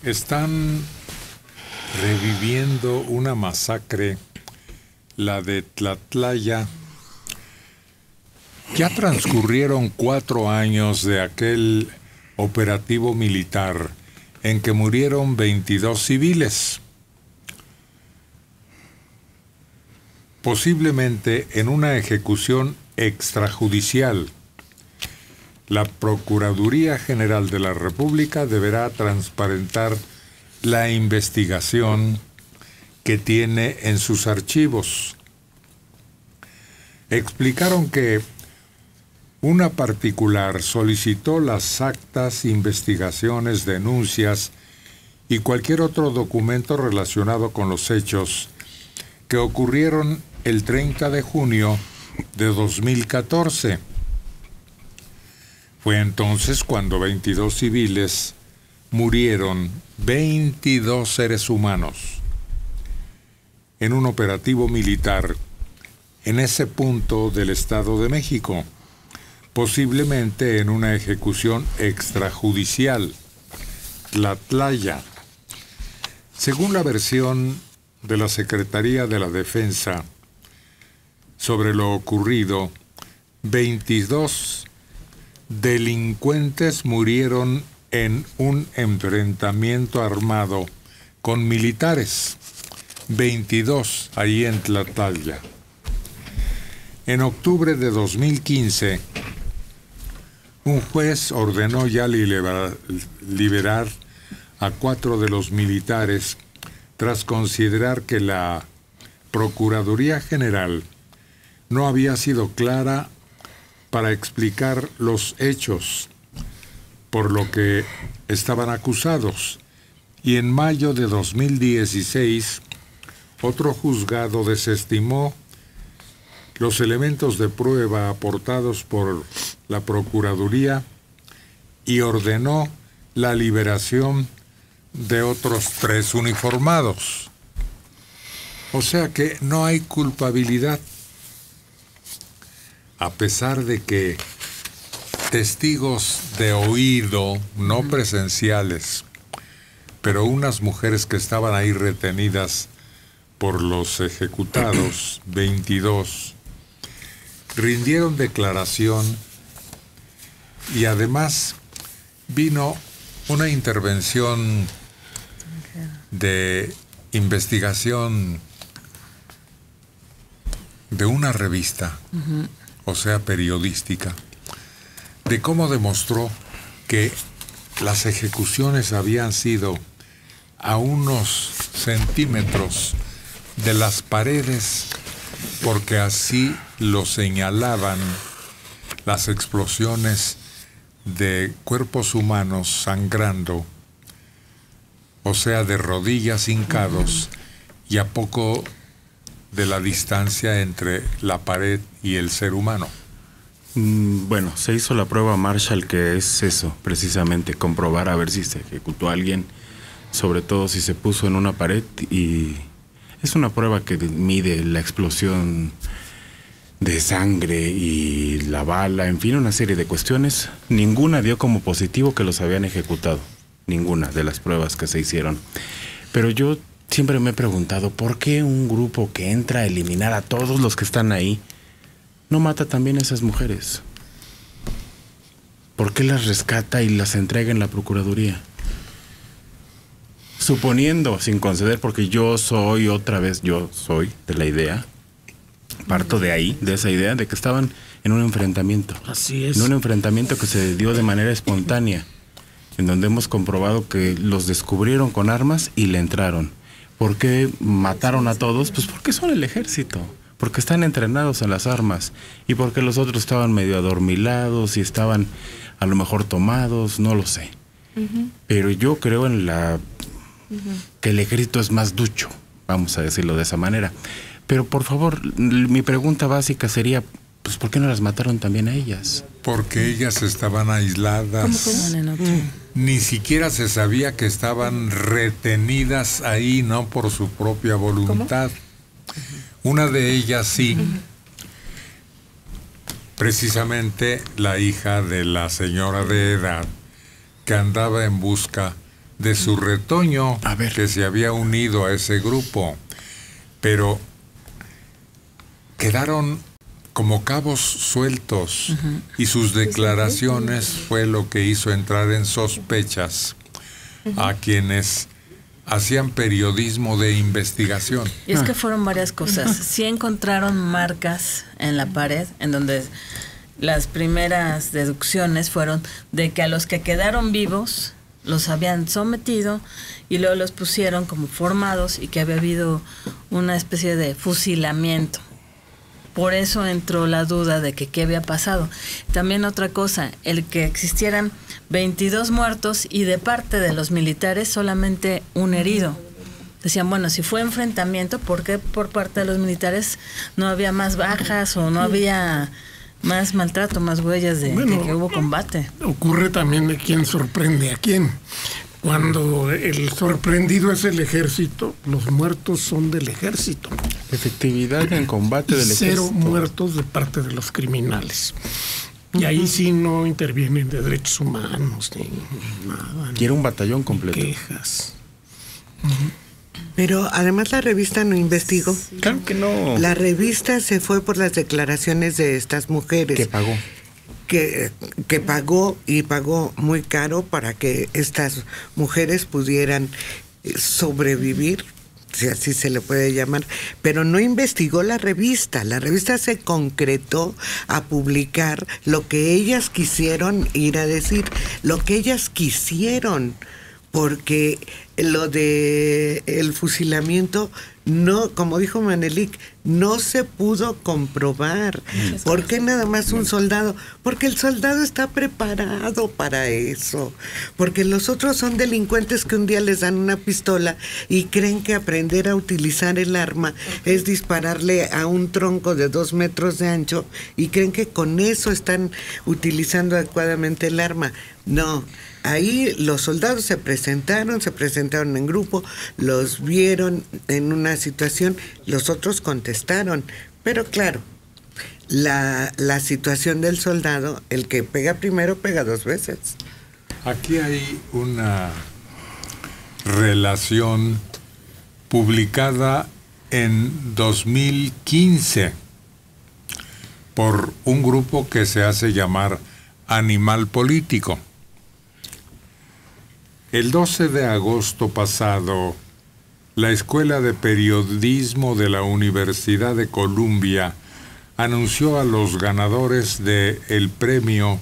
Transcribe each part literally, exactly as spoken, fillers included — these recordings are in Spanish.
Están reviviendo una masacre, la de Tlatlaya. Ya transcurrieron cuatro años de aquel operativo militar en que murieron veintidós civiles. Posiblemente en una ejecución extrajudicial. La Procuraduría General de la República deberá transparentar la investigación que tiene en sus archivos. Explicaron que una particular solicitó las actas, investigaciones, denuncias y cualquier otro documento relacionado con los hechos que ocurrieron el treinta de junio de dos mil catorce. Fue entonces cuando veintidós civiles murieron, veintidós seres humanos, en un operativo militar en ese punto del Estado de México, posiblemente en una ejecución extrajudicial, Tlatlaya. Según la versión de la Secretaría de la Defensa sobre lo ocurrido, veintidós delincuentes murieron en un enfrentamiento armado con militares, veintidós ahí en Tlatlaya. En octubre de dos mil quince, un juez ordenó ya liberar, liberar a cuatro de los militares tras considerar que la Procuraduría General no había sido clara para explicar los hechos por lo que estaban acusados. Y en mayo de dos mil dieciséis, otro juzgado desestimó los elementos de prueba aportados por la Procuraduría y ordenó la liberación de otros tres uniformados. O sea que no hay culpabilidad, a pesar de que testigos de oído, no presenciales, pero unas mujeres que estaban ahí retenidas por los ejecutados, veintidós, rindieron declaración y además vino una intervención de investigación de una revista, uh-huh. o sea, periodística, de cómo demostró que las ejecuciones habían sido a unos centímetros de las paredes, porque así lo señalaban las explosiones de cuerpos humanos sangrando, o sea, de rodillas hincados, uh-huh. y a poco de la distancia entre la pared y el ser humano. Mm, bueno, se hizo la prueba Marshall, que es eso, precisamente, comprobar a ver si se ejecutó a alguien, sobre todo si se puso en una pared, y es una prueba que mide la explosión de sangre y la bala, en fin, una serie de cuestiones. Ninguna dio como positivo que los habían ejecutado, ninguna de las pruebas que se hicieron. Pero yo siempre me he preguntado, ¿por qué un grupo que entra a eliminar a todos los que están ahí no mata también a esas mujeres? ¿Por qué las rescata y las entrega en la Procuraduría? Suponiendo, sin conceder, porque yo soy otra vez, yo soy de la idea, parto de ahí, de esa idea, de que estaban en un enfrentamiento. Así es. En un enfrentamiento que se dio de manera espontánea, en donde hemos comprobado que los descubrieron con armas y le entraron. ¿Por qué mataron a todos? Pues porque son el ejército, porque están entrenados en las armas, y porque los otros estaban medio adormilados y estaban a lo mejor tomados, no lo sé. Uh-huh. Pero yo creo en la uh-huh. que el ejército es más ducho, vamos a decirlo de esa manera. Pero por favor, mi pregunta básica sería, pues ¿por qué no las mataron también a ellas? Porque ellas estaban aisladas. ¿Cómo, cómo? Ni siquiera se sabía que estaban retenidas ahí, no por su propia voluntad. ¿Cómo? Una de ellas sí. Uh-huh. Precisamente la hija de la señora de edad, que andaba en busca de su retoño A ver. que se había unido a ese grupo, pero quedaron como cabos sueltos, uh-huh. y sus declaraciones fue lo que hizo entrar en sospechas uh-huh. a quienes hacían periodismo de investigación. Y es que fueron varias cosas. Sí encontraron marcas en la pared, en donde las primeras deducciones fueron de que a los que quedaron vivos los habían sometido y luego los pusieron como formados y que había habido una especie de fusilamiento. Por eso entró la duda de que qué había pasado. También otra cosa, el que existieran veintidós muertos y de parte de los militares solamente un herido. Decían, bueno, si fue enfrentamiento, ¿por qué por parte de los militares no había más bajas o no había más maltrato, más huellas de, bueno, de que hubo combate? Ocurre también de quién sorprende a quién. Cuando el sorprendido es el ejército, los muertos son del ejército. Efectividad en combate del Cero ejército. muertos de parte de los criminales. Y ahí sí no intervienen de derechos humanos ni nada. Quiere un batallón completo. Quejas. Pero además la revista no investigó. Sí. Claro que no. La revista se fue por las declaraciones de estas mujeres. Que pagó. Que, que pagó y pagó muy caro para que estas mujeres pudieran sobrevivir, si así se le puede llamar, pero no investigó la revista. La revista se concretó a publicar lo que ellas quisieron ir a decir, lo que ellas quisieron, porque lo de el fusilamiento no, como dijo Manelik, no se pudo comprobar. ¿Por qué nada más un soldado? Porque el soldado está preparado para eso. Porque los otros son delincuentes que un día les dan una pistola y creen que aprender a utilizar el arma es dispararle a un tronco de dos metros de ancho y creen que con eso están utilizando adecuadamente el arma. No. Ahí los soldados se presentaron, se presentaron en grupo, los vieron en una situación, los otros contestaron. Pero claro, la, la situación del soldado, el que pega primero pega dos veces. Aquí hay una relación publicada en dos mil quince por un grupo que se hace llamar Animal Político. El doce de agosto pasado, la Escuela de Periodismo de la Universidad de Columbia anunció a los ganadores del premio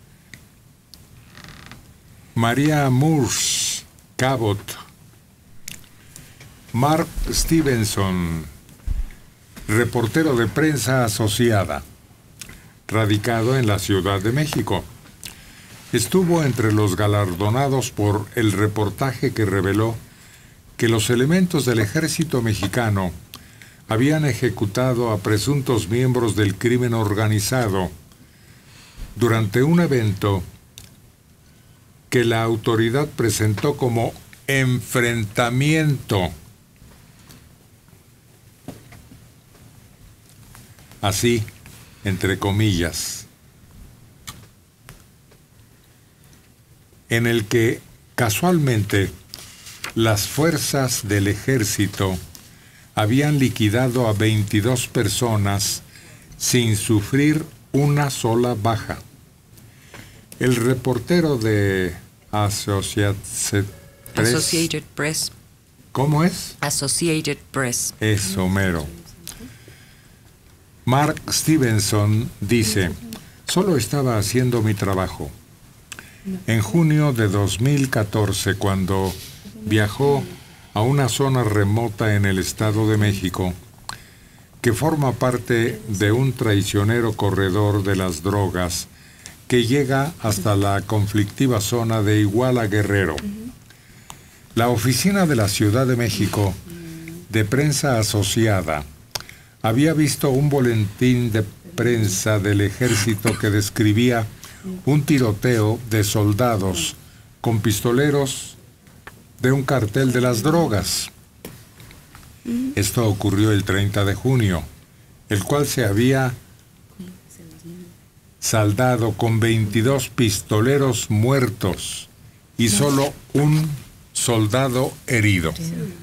Maria Moores Cabot, Mark Stevenson, reportero de prensa asociada, radicado en la Ciudad de México. Estuvo entre los galardonados por el reportaje que reveló que los elementos del ejército mexicano habían ejecutado a presuntos miembros del crimen organizado durante un evento que la autoridad presentó como enfrentamiento. Así, entre comillas, en el que casualmente las fuerzas del ejército habían liquidado a veintidós personas sin sufrir una sola baja. El reportero de Associated Press, Associated Press. ¿Cómo es? Associated Press. Es Homero. Mark Stevenson dice, solo estaba haciendo mi trabajo. En junio de dos mil catorce, cuando viajó a una zona remota en el Estado de México, que forma parte de un traicionero corredor de las drogas que llega hasta la conflictiva zona de Iguala Guerrero. La oficina de la Ciudad de México de prensa asociada había visto un boletín de prensa del ejército que describía un tiroteo de soldados con pistoleros de un cartel de las drogas. Esto ocurrió el treinta de junio, el cual se había saldado con veintidós pistoleros muertos y solo un soldado herido.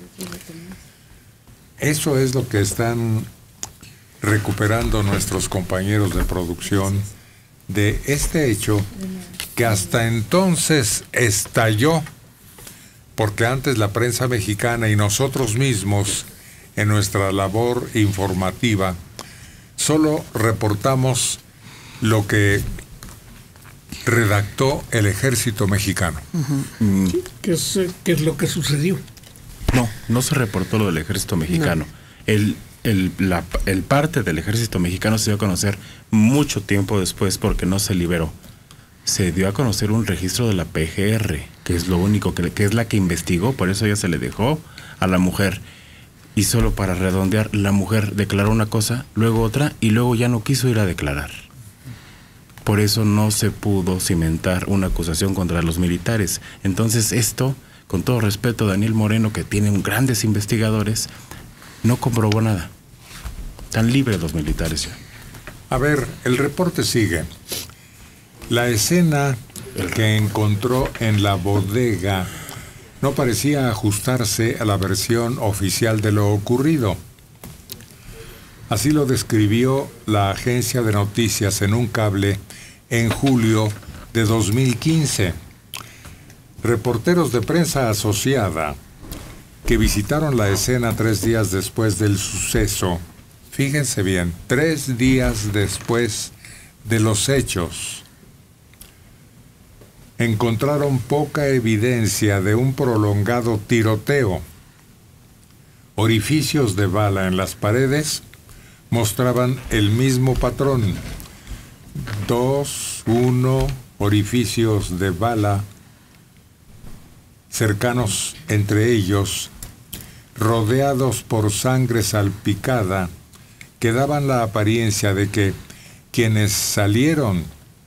Eso es lo que están recuperando nuestros compañeros de producción de este hecho que hasta entonces estalló, porque antes la prensa mexicana y nosotros mismos en nuestra labor informativa solo reportamos lo que redactó el ejército mexicano. Uh-huh. Mm. ¿Qué es, qué es lo que sucedió? No, no se reportó lo del ejército mexicano. No. El, el, la, el parte del ejército mexicano se dio a conocer mucho tiempo después porque no se liberó. Se dio a conocer un registro de la P G R, que es lo único, que, que es la que investigó, por eso ya se le dejó a la mujer. Y solo para redondear, la mujer declaró una cosa, luego otra, y luego ya no quiso ir a declarar. Por eso no se pudo cimentar una acusación contra los militares. Entonces esto, con todo respeto, Daniel Moreno, que tiene un grandes investigadores, no comprobó nada. Están libres los militares ya. A ver, el reporte sigue. La escena que encontró en la bodega no parecía ajustarse a la versión oficial de lo ocurrido. Así lo describió la agencia de noticias en un cable en julio de dos mil quince. Reporteros de prensa asociada que visitaron la escena tres días después del suceso, fíjense bien, tres días después de los hechos, encontraron poca evidencia de un prolongado tiroteo. Orificios de bala en las paredes mostraban el mismo patrón. Dos, uno, orificios de bala cercanos entre ellos, rodeados por sangre salpicada, que daban la apariencia de que quienes salieron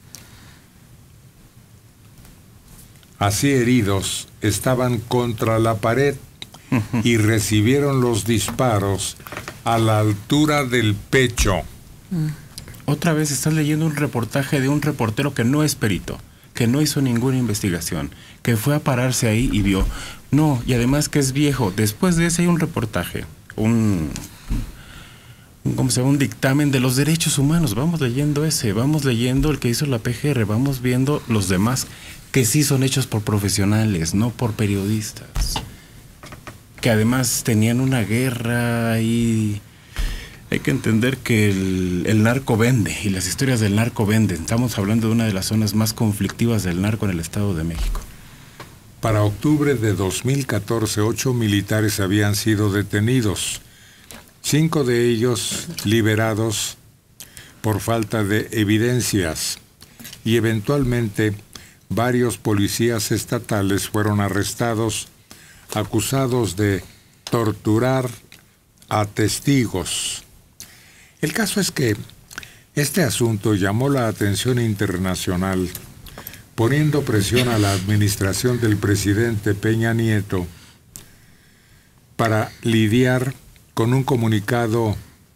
así heridos estaban contra la pared y recibieron los disparos a la altura del pecho. Otra vez estás leyendo un reportaje de un reportero que no es perito, que no hizo ninguna investigación, que fue a pararse ahí y vio. No, y además que es viejo. Después de ese hay un reportaje, un, un ¿cómo se llama? Un dictamen de los derechos humanos. Vamos leyendo ese, vamos leyendo el que hizo la P G R, vamos viendo los demás que sí son hechos por profesionales, no por periodistas. Que además tenían una guerra y hay que entender que el, el narco vende y las historias del narco venden. Estamos hablando de una de las zonas más conflictivas del narco en el Estado de México. Para octubre de dos mil catorce, ocho militares habían sido detenidos, cinco de ellos liberados por falta de evidencias y eventualmente varios policías estatales fueron arrestados acusados de torturar a testigos. El caso es que este asunto llamó la atención internacional, poniendo presión a la administración del presidente Peña Nieto para lidiar con un comunicado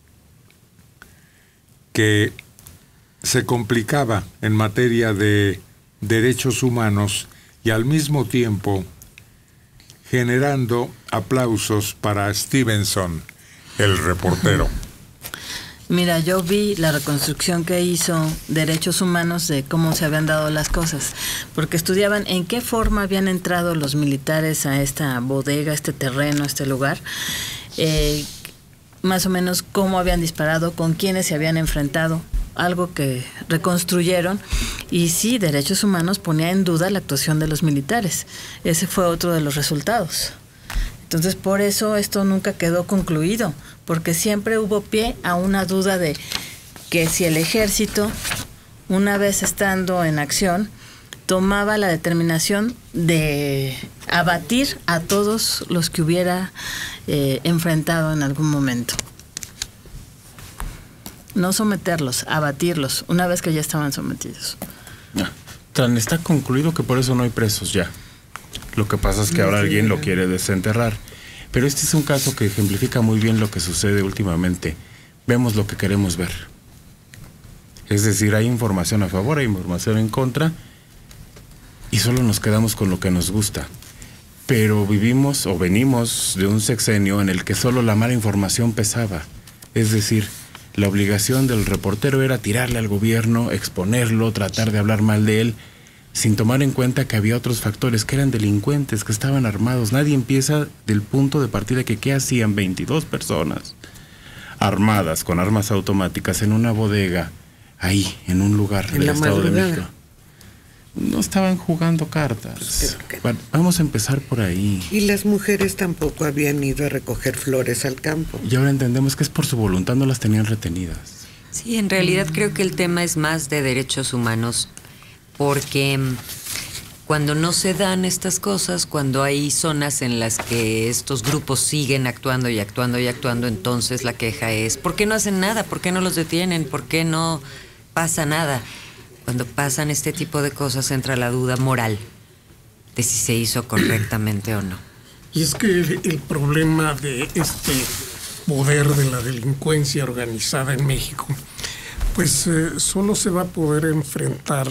que se complicaba en materia de derechos humanos y al mismo tiempo generando aplausos para Stevenson, el reportero. Mira, yo vi la reconstrucción que hizo Derechos Humanos de cómo se habían dado las cosas, porque estudiaban en qué forma habían entrado los militares a esta bodega, a este terreno, a este lugar, eh, más o menos cómo habían disparado, con quiénes se habían enfrentado, algo que reconstruyeron, y sí, Derechos Humanos ponía en duda la actuación de los militares. Ese fue otro de los resultados. Entonces, por eso esto nunca quedó concluido, porque siempre hubo pie a una duda de que si el ejército, una vez estando en acción, tomaba la determinación de abatir a todos los que hubiera eh, enfrentado en algún momento. No someterlos, abatirlos, una vez que ya estaban sometidos. No, tan está concluido que por eso no hay presos ya. Lo que pasa es que ahora alguien lo quiere desenterrar. Pero este es un caso que ejemplifica muy bien lo que sucede últimamente. Vemos lo que queremos ver. Es decir, hay información a favor, hay información en contra, y solo nos quedamos con lo que nos gusta. Pero vivimos o venimos de un sexenio en el que solo la mala información pesaba. Es decir, la obligación del reportero era tirarle al gobierno, exponerlo, tratar de hablar mal de él, sin tomar en cuenta que había otros factores, que eran delincuentes, que estaban armados. Nadie empieza del punto de partida que ¿qué hacían veintidós personas armadas con armas automáticas en una bodega, ahí, en un lugar En del la Estado de madrugada. México? No estaban jugando cartas. Pero Va- Vamos a empezar por ahí. Y las mujeres tampoco habían ido a recoger flores al campo. Y ahora entendemos que es por su voluntad, no las tenían retenidas. Sí, en realidad creo que el tema es más de derechos humanos, porque mm, cuando no se dan estas cosas, cuando hay zonas en las que estos grupos siguen actuando y actuando y actuando, entonces la queja es, ¿por qué no hacen nada? ¿Por qué no los detienen? ¿Por qué no pasa nada? Cuando pasan este tipo de cosas entra la duda moral de si se hizo correctamente o no. Y es que el, el problema de este poder de la delincuencia organizada en México, pues eh, solo se va a poder enfrentar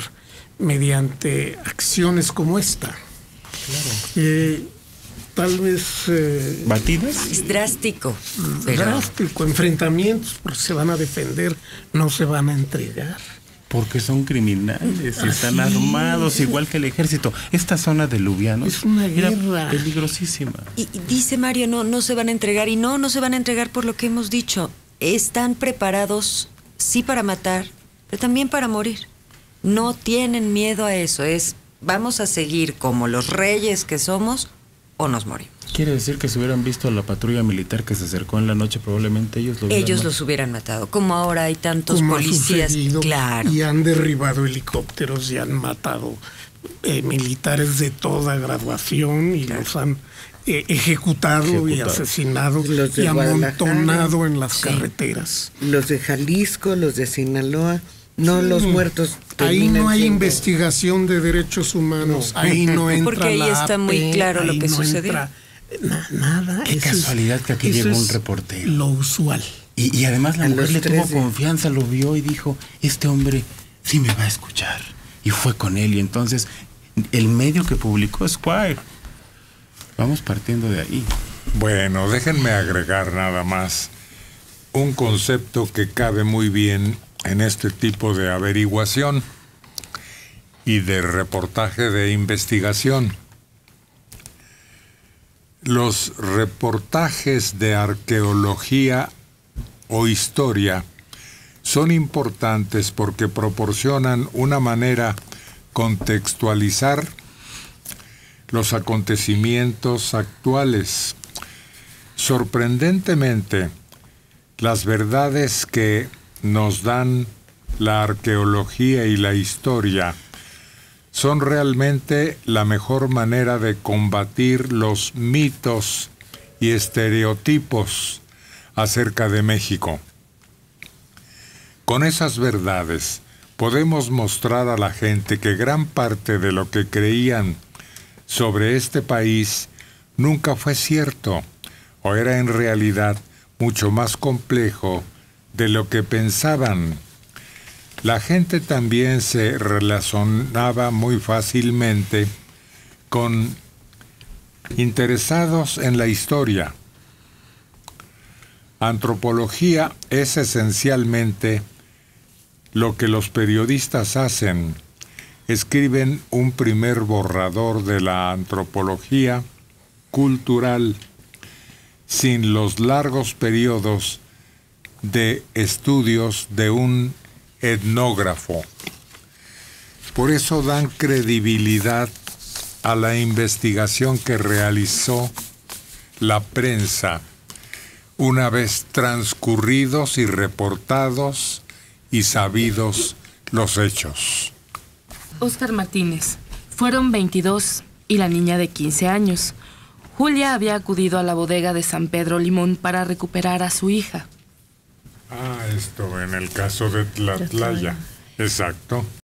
mediante acciones como esta. Claro. Eh, tal vez eh, ¿Batidas? Es drástico, pero drástico, enfrentamientos, porque se van a defender, no se van a entregar. Porque son criminales y están Así armados, es. igual que el ejército. Esta zona de Lubianos Es una era guerra. peligrosísima. Y, y dice Mario, no, no se van a entregar. Y no, no se van a entregar por lo que hemos dicho. Están preparados, sí, para matar, pero también para morir. No tienen miedo a eso. Es, vamos a seguir como los reyes que somos o nos morimos. Quiere decir que si hubieran visto a la patrulla militar que se acercó en la noche, probablemente ellos lo hubieran Ellos matado. los hubieran matado. Como ahora hay tantos Como ha policías. sucedido, Claro. y han derribado helicópteros y han matado eh, militares de toda graduación y los han eh, ejecutado, y Ejecutado. asesinado Los de y Guadalajara. amontonado en las Sí. carreteras. Los de Jalisco, los de Sinaloa, no los muertos. Ahí terminan no hay siendo- investigación de derechos humanos, No. ahí no entra Porque ahí la está muy A P, claro lo ahí que no sucedió. entra na- nada. Qué eso es- casualidad que aquí eso llegó un es reportero. Lo usual. Y, y además la A mujer los le tuvo trece. confianza, lo vio y dijo, este hombre sí me va a escuchar. Y fue con él. Y entonces el medio que publicó Squire. Vamos partiendo de ahí. Bueno, déjenme agregar nada más un concepto que cabe muy bien en este tipo de averiguación y de reportaje de investigación. Los reportajes de arqueología o historia son importantes porque proporcionan una manera contextualizar los acontecimientos actuales. Sorprendentemente, las verdades que nos dan la arqueología y la historia son realmente la mejor manera de combatir los mitos y estereotipos acerca de México. Con esas verdades podemos mostrar a la gente que gran parte de lo que creían sobre este país nunca fue cierto o era en realidad mucho más complejo de lo que pensaban. La gente también se relacionaba muy fácilmente con interesados en la historia. Antropología es esencialmente lo que los periodistas hacen. Escriben un primer borrador de la antropología cultural sin los largos periodos de estudios de un etnógrafo. Por eso dan credibilidad a la investigación que realizó la prensa una vez transcurridos y reportados y sabidos los hechos. Óscar Martínez. Fueron veintidós y la niña de quince años. Julia había acudido a la bodega de San Pedro Limón para recuperar a su hija. Ah, esto en el caso de Tlatlaya. Exacto.